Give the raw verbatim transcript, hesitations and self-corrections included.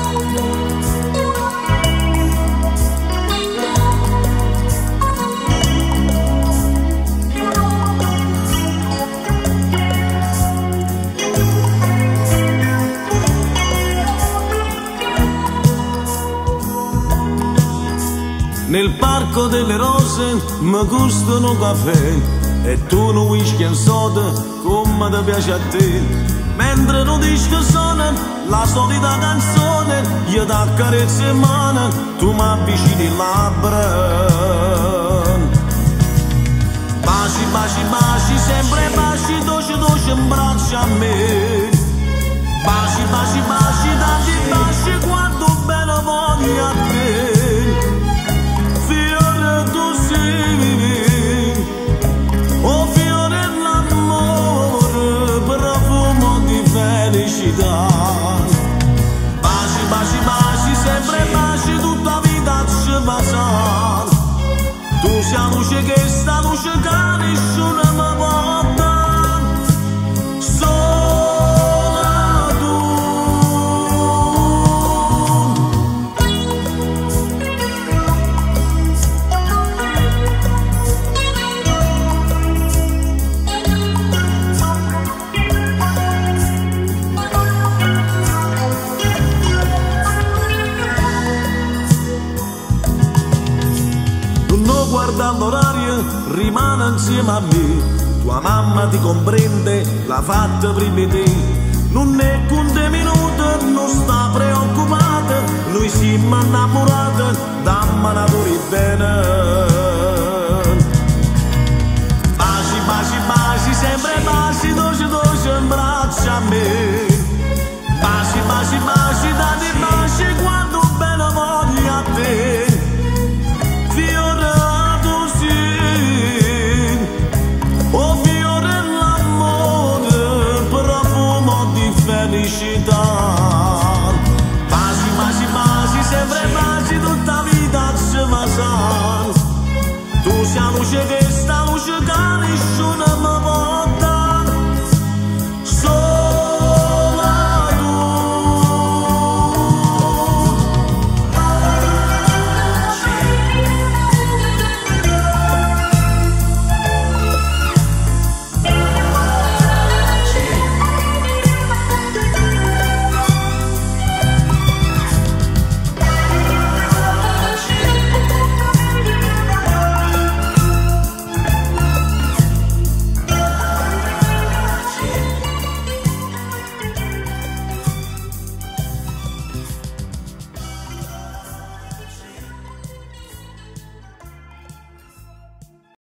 Nel parco delle rose mi gustano caffè e tu non whisky e soda come ti piace a te. Mentre non disco suona la solita canzone, io ti accarezzo in mano, tu mi avvicini il labbra. Baci, baci, baci, sempre baci, dolce, dolce, in braccio a me. Baci, baci, baci, tanti baci, quanto bene voglio a te. Oh fiore dell'amore, profumo di felicità. Baci, baci, baci, sempre baci, tutta vita ci passa. Tu sei la luce che sta luce che nessuno mi porta. Guarda l'orario, rimane insieme a me. Tua mamma ti comprende, l'ha fatta prima di te. Non è con te minuto, non sta